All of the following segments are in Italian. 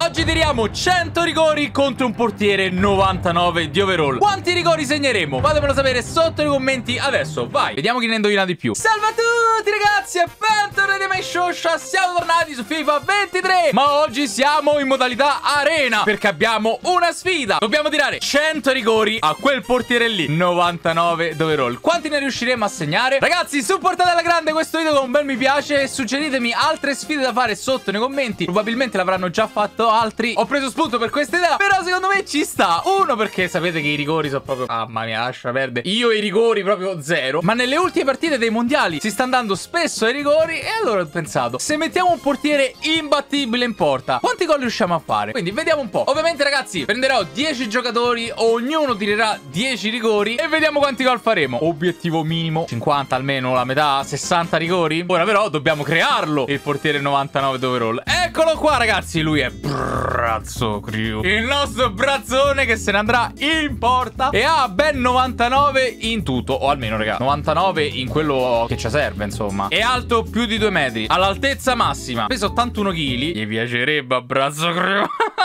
Oggi tiriamo 100 rigori contro un portiere 99 di overall. Quanti rigori segneremo? Fatemelo sapere sotto nei commenti adesso, vai. Vediamo chi ne indovina di più. Salve a tutti ragazzi e bentornati a My Shosha. Siamo tornati su FIFA 23, ma oggi siamo in modalità arena perché abbiamo una sfida. Dobbiamo tirare 100 rigori a quel portiere lì 99 di overall. Quanti ne riusciremo a segnare? Ragazzi, supportate alla grande questo video con un bel mi piace e suggeritemi altre sfide da fare sotto nei commenti. Probabilmente l'avranno già fatto altri. Ho preso spunto per questa idea, però secondo me ci sta. Uno, perché sapete che i rigori sono proprio... mamma mia, lascia perdere. Io i rigori proprio zero. Ma nelle ultime partite dei mondiali si sta andando spesso ai rigori e allora ho pensato, se mettiamo un portiere imbattibile in porta, quanti gol riusciamo a fare? Quindi vediamo un po'. Ovviamente ragazzi, prenderò 10 giocatori, ognuno tirerà 10 rigori e vediamo quanti gol faremo. Obiettivo minimo 50, almeno la metà, 60 rigori. Ora però dobbiamo crearlo, il portiere 99 d'overall. Eccolo qua ragazzi, lui è Brazzocrio, il nostro brazzone che se ne andrà in porta e ha ben 99 in tutto, o almeno raga 99 in quello che ci serve insomma. È alto più di 2 metri, all'altezza massima, peso 81 kg. Gli piacerebbe a Brazzocrio.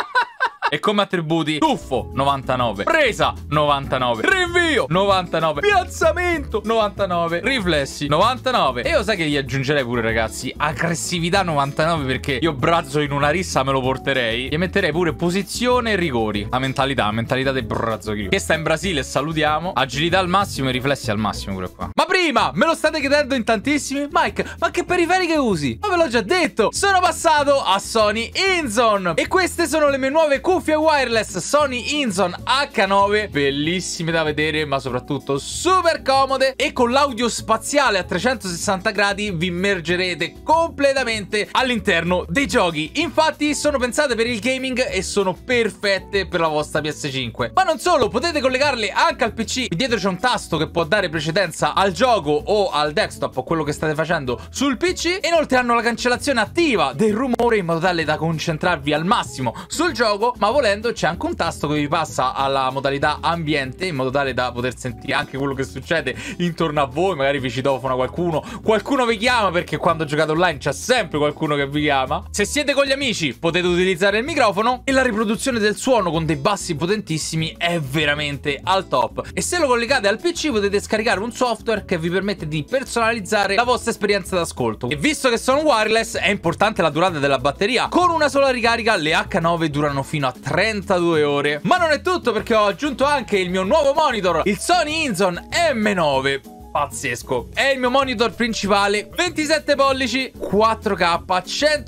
E come attributi: tuffo 99, presa 99, rinvio 99, piazzamento 99, riflessi 99. E io sai che gli aggiungerei pure ragazzi aggressività 99, perché io Brazzo in una rissa me lo porterei. Gli metterei pure posizione e rigori. La mentalità del Brazzo che sta in Brasile, salutiamo. Agilità al massimo e riflessi al massimo pure qua. Ma prima me lo state chiedendo in tantissimi: Mike, ma che periferiche usi? Ma ve l'ho già detto, sono passato a Sony InZone e queste sono le mie nuove cuffie wireless Sony InZone H9, bellissime da vedere ma soprattutto super comode, e con l'audio spaziale a 360 gradi vi immergerete completamente all'interno dei giochi. Infatti sono pensate per il gaming e sono perfette per la vostra PS5. Ma non solo, potete collegarle anche al PC. Dietro c'è un tasto che può dare precedenza al gioco o al desktop o quello che state facendo sul PC. Inoltre hanno la cancellazione attiva del rumore in modo tale da concentrarvi al massimo sul gioco, ma volendo c'è anche un tasto che vi passa alla modalità ambiente in modo tale da poter sentire anche quello che succede intorno a voi. Magari vi citofona qualcuno vi chiama, perché quando giocate online c'è sempre qualcuno che vi chiama. Se siete con gli amici potete utilizzare il microfono e la riproduzione del suono con dei bassi potentissimi è veramente al top. E se lo collegate al PC potete scaricare un software che vi permette di personalizzare la vostra esperienza d'ascolto. E visto che sono wireless è importante la durata della batteria. Con una sola ricarica le H9 durano fino a 32 ore. Ma non è tutto, perché ho aggiunto anche il mio nuovo monitor, il Sony InZone M9. Pazzesco, è il mio monitor principale, 27 pollici, 4K,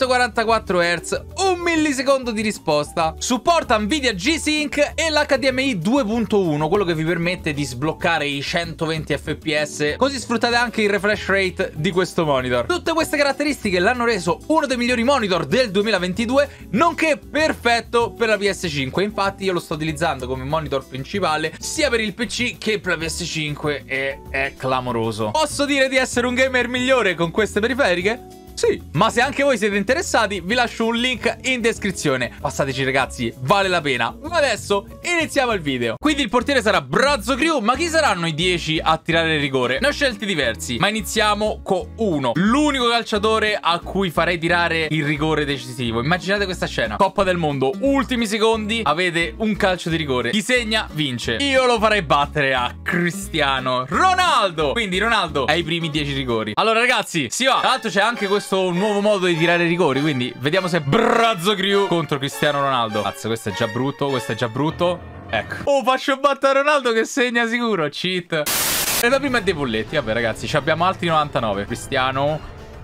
144 Hz, 1 millisecondo di risposta, supporta Nvidia G-Sync e l'HDMI 2.1, quello che vi permette di sbloccare i 120 fps, così sfruttate anche il refresh rate di questo monitor. Tutte queste caratteristiche l'hanno reso uno dei migliori monitor del 2022, nonché perfetto per la PS5. Infatti io lo sto utilizzando come monitor principale sia per il PC che per la PS5 e è clamoroso. Posso dire di essere un gamer migliore con queste periferiche? Sì, ma se anche voi siete interessati vi lascio un link in descrizione. Passateci ragazzi, vale la pena. Ma adesso iniziamo il video. Quindi il portiere sarà Brazzocrio, ma chi saranno i 10 a tirare il rigore? Ne ho scelti diversi, ma iniziamo con uno, l'unico calciatore a cui farei tirare il rigore decisivo. Immaginate questa scena: Coppa del Mondo, ultimi secondi, avete un calcio di rigore, chi segna vince. Io lo farei battere a Cristiano Ronaldo. Quindi Ronaldo ai primi 10 rigori. Allora ragazzi, si va. Tra l'altro c'è anche questo nuovo modo di tirare rigori, quindi vediamo se Brazzocrio contro Cristiano Ronaldo. Cazzo, questo è già brutto, questo è già brutto. Ecco. Oh, faccio battere Ronaldo che segna sicuro. Cheat. E da prima è dei polletti. Vabbè ragazzi, ci abbiamo altri 99. Cristiano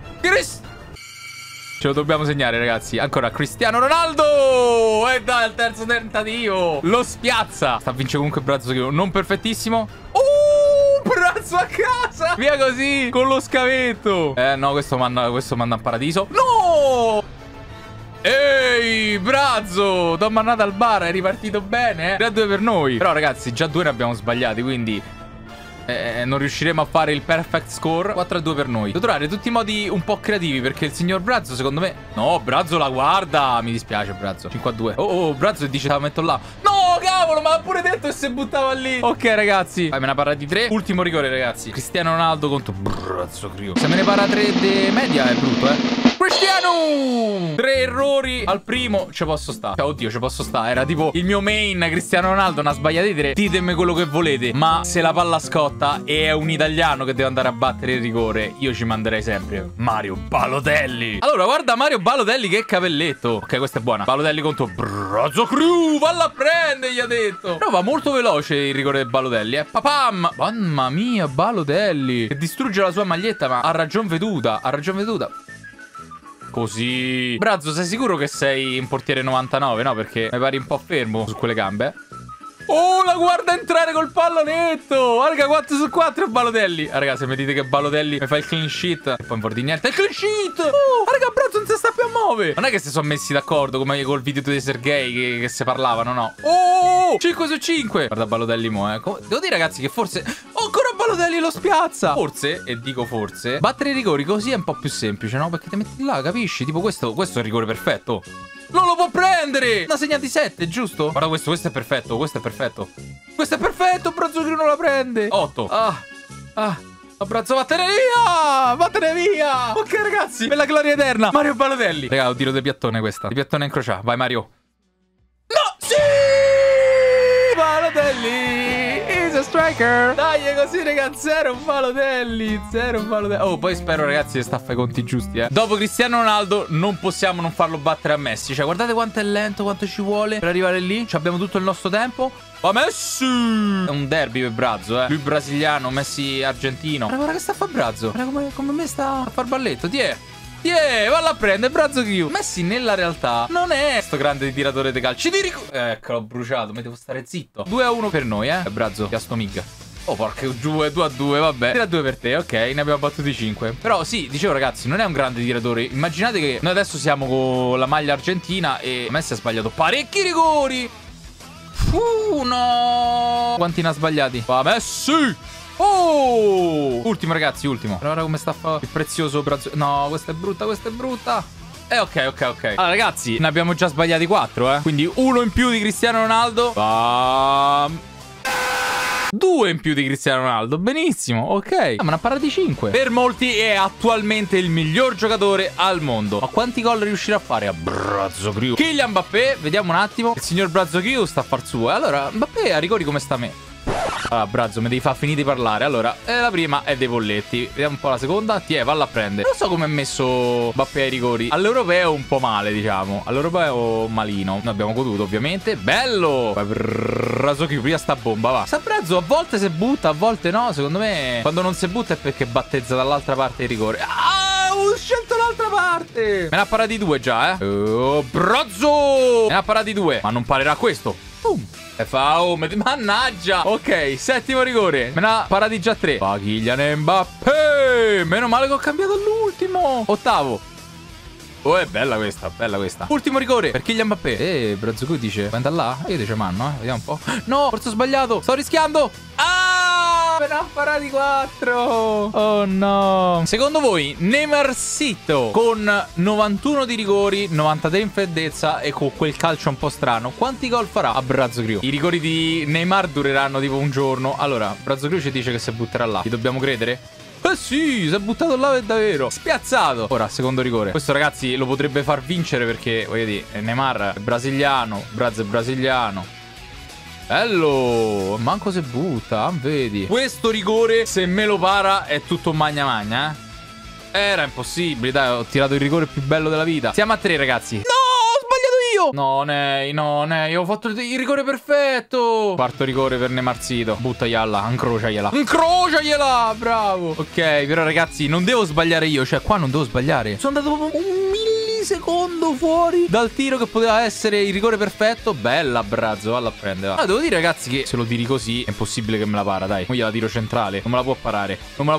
ce lo dobbiamo segnare ragazzi. Ancora Cristiano Ronaldo. E dai, al terzo tentativo lo spiazza. Sta a vincere comunque Brazzocrio. Non perfettissimo. Brazzo a casa. Via così, con lo scavetto. No, questo manda a paradiso. No! Ehi, Brazzo, t'ho mandato al bar, è ripartito bene, 3-2 per noi. Però ragazzi, già 2 ne abbiamo sbagliati, quindi non riusciremo a fare il perfect score. 4-2 per noi. Devo trovare tutti i modi un po' creativi, perché il signor Brazzo secondo me... No, Brazzo la guarda. Mi dispiace Brazzo. 5-2. Oh, Brazzo dice la metto là. No, cavolo, ma l'ha pure detto e si buttava lì. Ok ragazzi, me ne parla di 3. Ultimo rigore ragazzi. Cristiano Ronaldo contro Brazzocrio. Se me ne parla 3 di media è brutto Cristiano! 3 errori al primo. Ci posso stare. Cioè, oddio, ci posso stare. Era tipo il mio main Cristiano Ronaldo. Una sbagliata di 3. Ditemi quello che volete. Ma se la palla scotta e è un italiano che deve andare a battere il rigore, io ci manderei sempre Mario Balotelli. Allora, guarda Mario Balotelli che capelletto. Ok, questa è buona. Balotelli contro Brazzocru. Valla a prendere, gli ha detto. Però va molto veloce il rigore del Balotelli, Papam! Mamma mia, Balotelli. Che distrugge la sua maglietta, ma ha ragion veduta. Ha ragion veduta. Così. Brazzo, sei sicuro che sei in portiere 99, no? Perché mi pari un po' fermo su quelle gambe. Oh, la guarda entrare col pallonetto. Raga, 4 su 4 Balotelli. Raga, se mi dite che Balotelli mi fa il clean sheet e poi non vuol dire niente. Il clean sheet. Raga, Brazzo non si sta più a muovere. Non è che si sono messi d'accordo come col video di Sergei che se parlavano, no. Oh, 5 su 5. Guarda Balotelli mo, devo dire ragazzi che forse ancora Balotelli lo spiazza. Forse, e dico forse, battere i rigori così è un po' più semplice, no? Perché ti metti là, capisci? Tipo questo è il rigore perfetto. Non lo può prendere! Ne ha segnati 7, giusto? Guarda questo è perfetto, questo è perfetto. Questo è perfetto, Brazzocru non la prende. 8. Brazzo, vattene via! Vattene via! Ok ragazzi, per la gloria eterna, Mario Balotelli. Raga, ho tiro di piattone questa. Di piattone incrociato, vai Mario. No! Sì! Balotelli! Is a striker! Dai, così raga, 0 Balotelli. 0 Balotelli. Oh, poi spero ragazzi che sta a fare i conti giusti, Dopo Cristiano Ronaldo non possiamo non farlo battere a Messi. Cioè, guardate quanto è lento, quanto ci vuole per arrivare lì. Ci abbiamo tutto il nostro tempo. Ma Messi! È un derby per Brazzo, Lui brasiliano, Messi argentino. Guarda che sta a fare Brazzo. Guarda come me sta a far balletto. Valla a prendere, Brazzocru. Messi nella realtà non è sto grande tiratore di calci. Ecco, l'ho bruciato, mi devo stare zitto. 2-1 per noi, Brazzo, che a sto miga. Oh, porca giù, 2-2, vabbè. 3-2 per te, ok, ne abbiamo battuti 5. Però sì, dicevo ragazzi, non è un grande tiratore. Immaginate che noi adesso siamo con la maglia argentina e Messi ha sbagliato parecchi rigori. No. Quanti ne ha sbagliati? Va Messi! Oh! Ultimo ragazzi, ultimo. Guarda come sta a fare il prezioso Brazzo. No, questa è brutta, questa è brutta. Ok. Allora ragazzi, ne abbiamo già sbagliati 4, Quindi 1 in più di Cristiano Ronaldo. 2 in più di Cristiano Ronaldo. Benissimo, ok. Ma ne ha parlato di 5. Per molti è attualmente il miglior giocatore al mondo. Ma quanti gol riuscirà a fare a Brazzocru? Kylian Mbappé, vediamo un attimo. Il signor Brazzocru sta a far suo. Allora, Mbappé a rigori come sta a me? Allora, Brazzo, mi devi far finire di parlare. Allora, la prima è dei polletti. Vediamo un po' la seconda. Valla a prendere. Non so come è messo Mbappé ai rigori. All'europeo un po' male, diciamo. All'europeo malino. Noi abbiamo goduto, ovviamente. Bello! Brazzocru, prima sta bomba, va. Sta Brazzo a volte si butta, a volte no. Secondo me, quando non si butta è perché battezza dall'altra parte il rigore. Ho scelto l'altra parte. Me ne ha parati 2 già, Oh, Brazzo! Me ne ha parati 2. Ma non parerà questo. Mannaggia. Ok, settimo rigore. Me ne ha parati già 3. Kylian Mbappé. Meno male che ho cambiato all'ultimo. Ottavo. Oh, è bella questa, bella questa. Ultimo rigore per Kylian Mbappé. Brazzocru dice, vuoi andare là? Io dice manno, vediamo un po'. No, forse ho sbagliato. Sto rischiando. Me ne ha parati 4. Oh no. Secondo voi Neymarsito con 91 di rigori, 93 in freddezza e con quel calcio un po' strano, quanti gol farà a Brazzocru? I rigori di Neymar dureranno tipo un giorno. Allora, Brazzocru ci dice che si butterà là. Gli dobbiamo credere? Sì, si è buttato là per davvero. Spiazzato. Ora, secondo rigore. Questo ragazzi lo potrebbe far vincere perché, voglio dire, Neymar è brasiliano, Brazzo è brasiliano. Bello. Manco se butta, vedi. Questo rigore, se me lo para, è tutto magna magna, Era impossibile, dai, ho tirato il rigore più bello della vita. Siamo a 3 ragazzi. No, ho sbagliato io. No, Nei, ho fatto il rigore perfetto. Quarto rigore per Neymarsito. Buttagliela, incrociagliela, bravo. Ok, però ragazzi, non devo sbagliare io. Cioè, qua non devo sbagliare. Sono andato proprio un millisecondo fuori dal tiro che poteva essere il rigore perfetto. Bella, Brazzo, valla a prendere, va. Devo dire ragazzi che se lo tiri così è impossibile che me la para, dai. Mo gliela tiro centrale. Non me la può parare.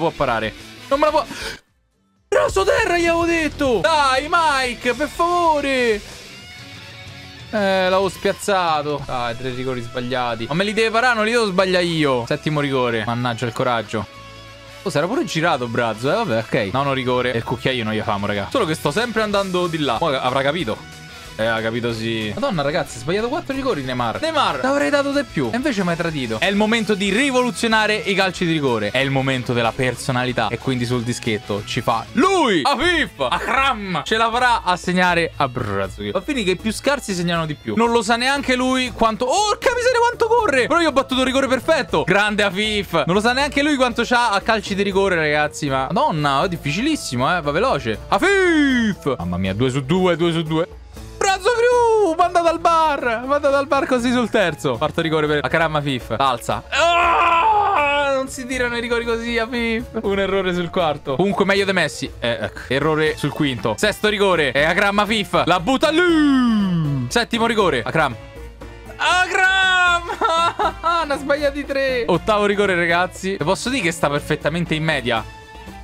Raso terra, gli avevo detto. Dai, Mike, per favore. L'avevo spiazzato. Dai, 3 rigori sbagliati. Ma me li deve parare, non li devo sbagliare io. Settimo rigore. Mannaggia il coraggio. Oh, si era pure girato Brazzo, vabbè, ok. Nono rigore. E il cucchiaio non gli famo, raga. Solo che sto sempre andando di là. Mo avrà capito. Ha capito, sì. Madonna, ragazzi, ha sbagliato 4 rigori Neymar. Neymar, l'avrei dato di più. E invece mi hai tradito. È il momento di rivoluzionare i calci di rigore. È il momento della personalità. E quindi sul dischetto ci fa lui, Afif, Akram. Ce la farà a segnare a Brazzo. Va finire che i più scarsi segnano di più. Non lo sa neanche lui quanto... Oh, porca miseria quanto corre. Però io ho battuto il rigore perfetto. Grande Afif. Non lo sa neanche lui quanto c'ha a calci di rigore, ragazzi. Ma Madonna, è difficilissimo, va veloce. Afif. Mamma mia, 2 su 2, 2 su 2. Brazzo Crew, mandato al bar. Mandato al bar così sul terzo. Parto rigore per Akram Afif. Alza. Non si tirano i rigori così, Afif. Un errore sul quarto. Comunque meglio di Messi. Ecco. Errore sul quinto. Sesto rigore. E Akram Afif la butta lì. Settimo rigore. Akram. Ne ha sbagliati 3. Ottavo rigore, ragazzi. Posso dire che sta perfettamente in media.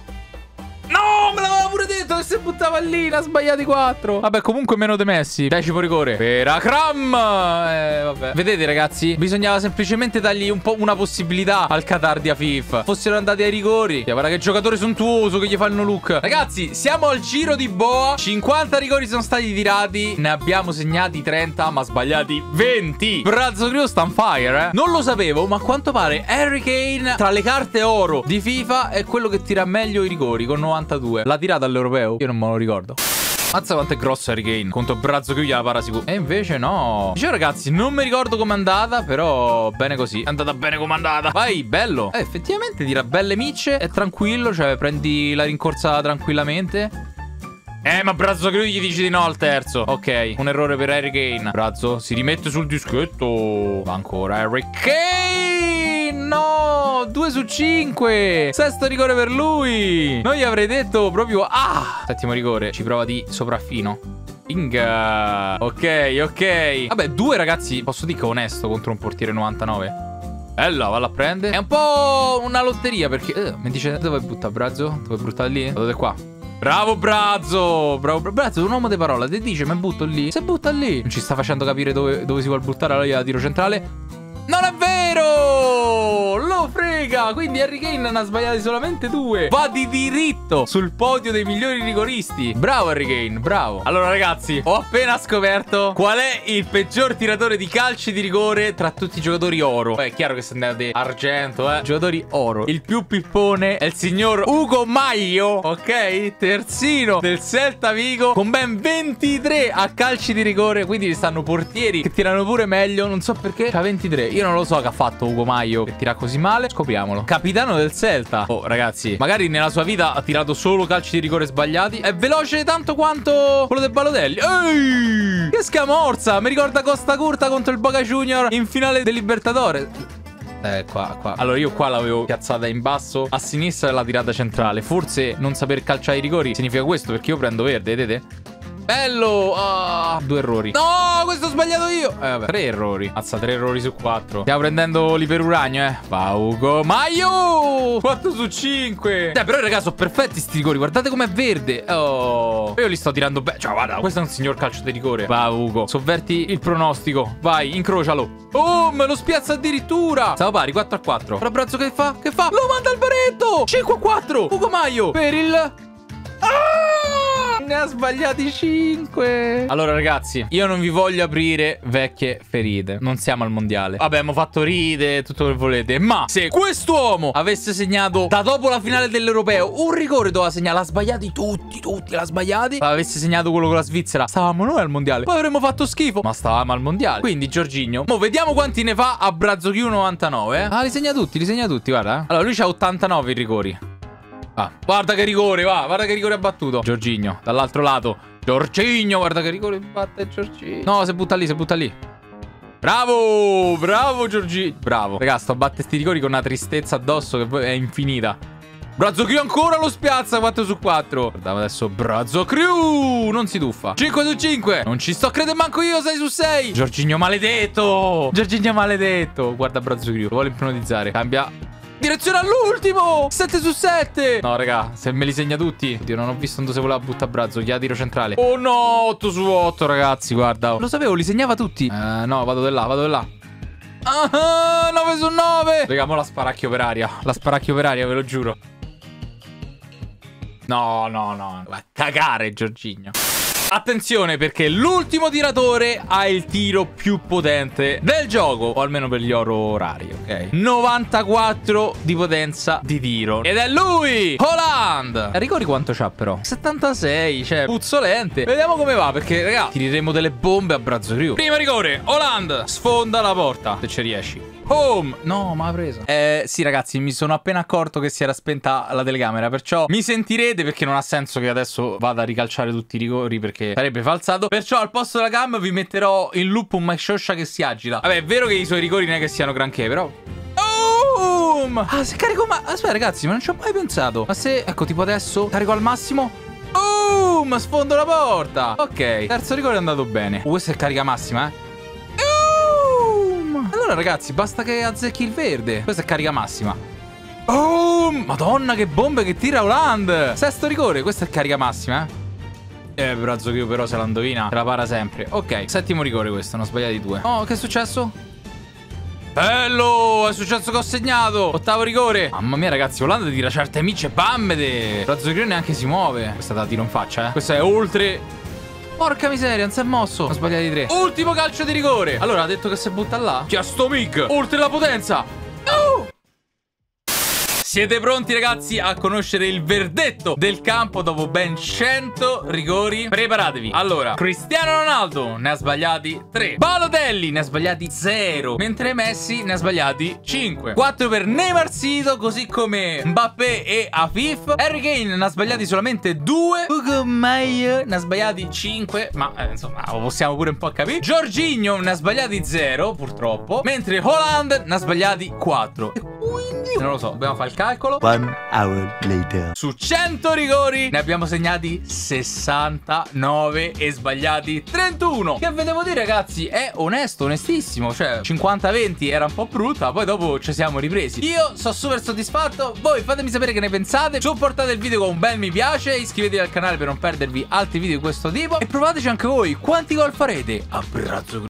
No, me l'aveva pure detto che si buttava lì. Ne ha sbagliati 4. Vabbè, comunque meno di Messi. Decimo rigore per Akram. Vabbè. Vedete, ragazzi, bisognava semplicemente dargli un po' una possibilità al Qatar di Afif. Fossero andati ai rigori. Guarda che giocatore sontuoso che gli fanno look. Ragazzi, siamo al giro di boa. 50 rigori sono stati tirati. Ne abbiamo segnati 30, ma sbagliati 20. Brazzo Crew sta on fire, Non lo sapevo, ma a quanto pare Harry Kane, tra le carte oro di FIFA, è quello che tira meglio i rigori, con 92. L'ha tirata all'europeo? Io non me lo ricordo. Mazza quanto è grosso Harry Kane. Contro Brazzo Crew gliela para sicuro. E invece no. Dicevo, ragazzi, non mi ricordo com'è andata, però bene così. È andata bene com'è andata. Vai, bello. Effettivamente tira belle micce. È tranquillo, cioè prendi la rincorsa tranquillamente. Ma Brazzo Crew gli dici di no al terzo. Ok, un errore per Harry Kane. Brazzo si rimette sul dischetto. Va ancora Harry Kane. No, 2 su 5. Sesto rigore per lui. Non gli avrei detto proprio. Settimo rigore. Ci prova di sopraffino. Inga. Ok. Vabbè, 2, ragazzi. Posso dire che è onesto contro un portiere 99. Bella, valla a prendere. È un po' una lotteria perché mi dice dove butta Brazzo? Dove butta lì? Dove qua? Bravo Brazzo. Brazzo è un uomo di parola. Ti dice mi butto lì. Se butta lì. Non ci sta facendo capire dove si vuole buttare. Allora io tiro centrale. Non è vero! Lo frega! Quindi Harry Kane ne ha sbagliati solamente 2. Va di diritto sul podio dei migliori rigoristi. Bravo Harry Kane, bravo. Allora, ragazzi, ho appena scoperto qual è il peggior tiratore di calci di rigore tra tutti i giocatori oro. Poi è chiaro che se andate argento, giocatori oro. Il più pippone è il signor Hugo Maio, ok? Terzino del Celta Vigo, con ben 23 a calci di rigore. Quindi ci stanno portieri che tirano pure meglio. Non so perché c'ha 23. Io non lo so che ha fatto Hugo Maio che tira così male. Scopriamolo. Capitano del Celta. Oh, ragazzi, magari nella sua vita ha tirato solo calci di rigore sbagliati. È veloce tanto quanto quello del Balotelli. Ehi! Che scamorza! Mi ricorda Costa Curta contro il Boca Junior in finale del Libertadores. Qua. Allora io qua l'avevo piazzata in basso a sinistra e la tirata centrale. Forse non saper calciare i rigori significa questo, perché io prendo verde, vedete? Bello! 2 errori. No, questo ho sbagliato io. Vabbè, 3 errori. Mazza, 3 errori su 4. Stiamo prendendo l'Iperuragno, Va, Hugo Maio! 4 su 5. Però i ragazzi sono perfetti sti rigori. Guardate com'è verde. Oh. Io li sto tirando bene. Cioè, guarda, questo è un signor calcio di rigore. Va, Hugo. Sovverti il pronostico. Vai, incrocialo. Oh, me lo spiazza addirittura. Stavo pari, 4 a 4. Però Brazzo che fa? Che fa? Lo manda al baretto. 5 a 4. Hugo Maio per il... Ne ha sbagliati 5. Allora, ragazzi, io non vi voglio aprire vecchie ferite. Non siamo al mondiale. Vabbè, abbiamo fatto ride, tutto quello che volete. Ma se quest'uomo avesse segnato da dopo la finale dell'europeo un rigore doveva segnare, l'ha sbagliati tutti, l'ha sbagliati. Avesse segnato quello con la Svizzera, stavamo noi al mondiale. Poi avremmo fatto schifo, ma stavamo al mondiale. Quindi, Giorginio, mo vediamo quanti ne fa a Brazzo Crew 99, li segna tutti, guarda. Allora, lui c'ha 89 rigori. Guarda che rigore, guarda che rigore ha battuto Giorginio, dall'altro lato. Giorginio, guarda che rigore batte Giorginio. No, si butta lì. Bravo Giorginio. Bravo. Raga, sto a battere sti rigori con una tristezza addosso che è infinita. Brazzo Crew ancora lo spiazza. 4 su 4. Guardiamo adesso Brazzo Crew. Non si tuffa. 5 su 5. Non ci sto credendo manco io. 6 su 6. Giorginio maledetto. Guarda Brazzo Crew, lo vuole ipnotizzare. Cambia direzione all'ultimo. 7 su 7. No, raga, se me li segna tutti. Oddio, non ho visto dove se voleva buttare Brazzo. Gli tiro centrale. Oh no, 8 su 8, ragazzi, guarda. Lo sapevo, li segnava tutti. No, vado di là. 9 su 9. Raga, mo la sparacchio per aria. Ve lo giuro. No. Va a cagare, Giorginio. Attenzione, perché l'ultimo tiratore ha il tiro più potente del gioco, o almeno per gli oro rari, ok? 94 di potenza di tiro. Ed è lui, Haaland. Ricordi quanto c'ha però? 76, cioè puzzolente. Vediamo come va, perché raga, tireremo delle bombe a Brazzo Crew. Primo rigore, Haaland sfonda la porta, se ci riesci. Home! No, ma ha preso. Sì, ragazzi, mi sono appena accorto che si era spenta la telecamera, perciò mi sentirete, perché non ha senso che adesso vada a ricalciare tutti i rigori, perché sarebbe falsato. Perciò al posto della cam vi metterò in loop un Mike Scioscia che si agita. Vabbè, è vero che i suoi rigori non è che siano granché, però... Ah, se carico ma... Aspetta, ragazzi, ma non ci ho mai pensato. Ma se... Ecco, tipo adesso carico al massimo. Ma sfondo la porta. Ok, terzo rigore è andato bene. Questa è carica massima, eh. Allora ragazzi, basta che azzecchi il verde. Questa è carica massima. Madonna, che bombe che tira Haaland. Sesto rigore, questa è carica massima, Brazzo che io però se la indovina se la para sempre. Ok, settimo rigore questo, non sbagliati due. Oh, che è successo? Bello, è successo che ho segnato. Ottavo rigore. Mamma mia ragazzi, Haaland tira certe micce bammede. Brazzo che neanche si muove. Questa da tiro in faccia, Questa è oltre... Porca miseria, non si è mosso. Ho sbagliato di 3. Ultimo calcio di rigore. Allora ha detto che si butta là. Chi ha sto mig? Oltre la potenza. Siete pronti ragazzi a conoscere il verdetto del campo dopo ben 100 rigori? Preparatevi. Allora, Cristiano Ronaldo ne ha sbagliati 3. Balotelli ne ha sbagliati 0. Mentre Messi ne ha sbagliati 5. 4 per Neymar Sito, così come Mbappé e Afif. Harry Kane ne ha sbagliati solamente 2. Hugo Meyer ne ha sbagliati 5. Ma insomma, lo possiamo pure un po' capire. Jorginho ne ha sbagliati 0 purtroppo. Mentre Haaland ne ha sbagliati 4. E quindi non lo so, dobbiamo fare il calcolo. 1 hour later. Su 100 rigori ne abbiamo segnati 69 e sbagliati 31. Che ve devo dire ragazzi, è onesto, onestissimo. Cioè 50-20 era un po' brutta, poi dopo ci siamo ripresi. Io sono super soddisfatto. Voi fatemi sapere che ne pensate. Supportate il video con un bel mi piace. Iscrivetevi al canale per non perdervi altri video di questo tipo. E provateci anche voi. Quanti gol farete a Brazzo Crew?